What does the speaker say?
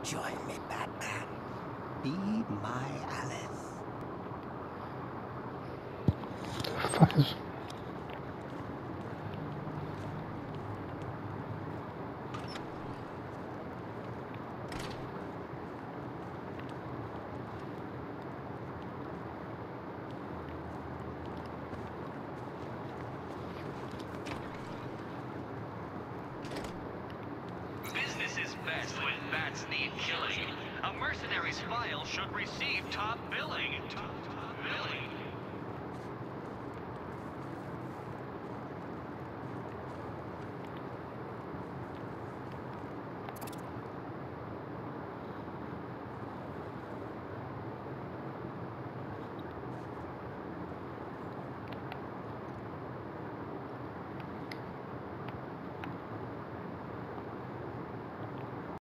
Join me, Batman. Be my Alice. Fuck is... Business is best when bats need killing. A mercenary's file should receive top billing. Top billing.